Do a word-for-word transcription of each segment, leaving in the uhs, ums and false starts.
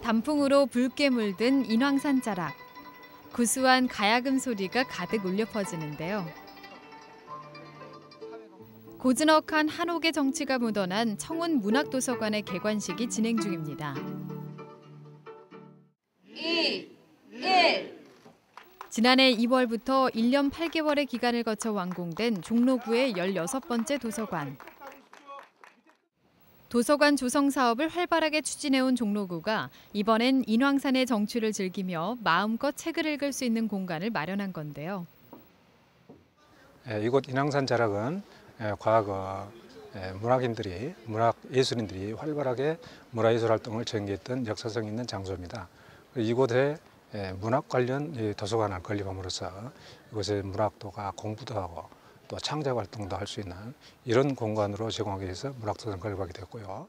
단풍으로 붉게 물든 인왕산 자락. 구수한 가야금 소리가 가득 울려 퍼지는데요. 고즈넉한 한옥의 정취가 묻어난 청운 문학도서관의 개관식이 진행 중입니다. 이, 일. 지난해 이월부터 일 년 팔 개월의 기간을 거쳐 완공된 종로구의 열여섯 번째 도서관. 도서관 조성 사업을 활발하게 추진해온 종로구가 이번엔 인왕산의 정취를 즐기며 마음껏 책을 읽을 수 있는 공간을 마련한 건데요. 예, 이곳 인왕산 자락은 예, 과거 예, 문학인들이, 문학 예술인들이 활발하게 문화예술 활동을 전개했던 역사성 있는 장소입니다. 이곳에 예, 문학 관련 이 도서관을 건립함으로써 이곳에 문학도가 공부도 하고 또 창작 활동도 할 수 있는 이런 공간으로 제공하기 위해서 문학도서관 건립하게 되었고요.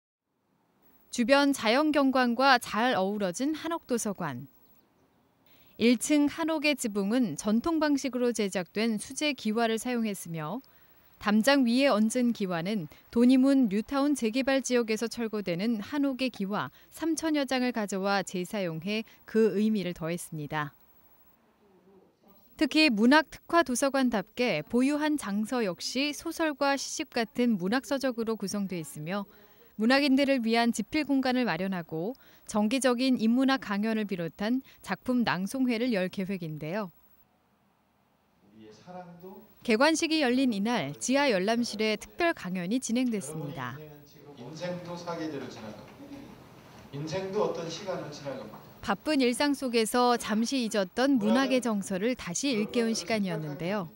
주변 자연 경관과 잘 어우러진 한옥도서관. 일 층 한옥의 지붕은 전통 방식으로 제작된 수제 기와를 사용했으며 담장 위에 얹은 기와는 도니문 뉴타운 재개발 지역에서 철거되는 한옥의 기와 삼천여 장을 가져와 재사용해 그 의미를 더했습니다. 특히 문학 특화 도서관답게 보유한 장서 역시 소설과 시집 같은 문학 서적으로 구성돼 있으며 문학인들을 위한 집필 공간을 마련하고 정기적인 인문학 강연을 비롯한 작품 낭송회를 열 계획인데요. 개관식이 열린 이날 지하 열람실에 특별 강연이 진행됐습니다. 인생도 사계절을 지나가고 인생도 어떤 시간을 지나갑니다. 바쁜 일상 속에서 잠시 잊었던 문학의 정서를 다시 일깨운 시간이었는데요.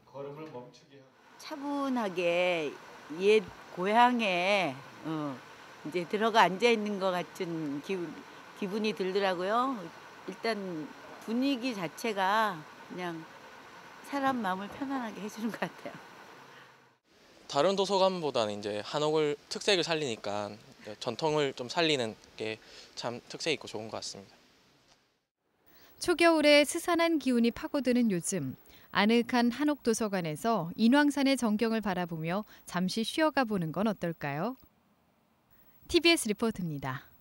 차분하게 옛 고향에 어, 이제 들어가 앉아 있는 것 같은 기분, 기분이 들더라고요. 일단 분위기 자체가 그냥 사람 마음을 편안하게 해주는 것 같아요. 다른 도서관보다는 이제 한옥을 특색을 살리니까 전통을 좀 살리는 게 참 특색 있고 좋은 것 같습니다. 초겨울에 스산한 기운이 파고드는 요즘, 아늑한 한옥도서관에서 인왕산의 전경을 바라보며 잠시 쉬어가 보는 건 어떨까요? 티비에스 리포터입니다.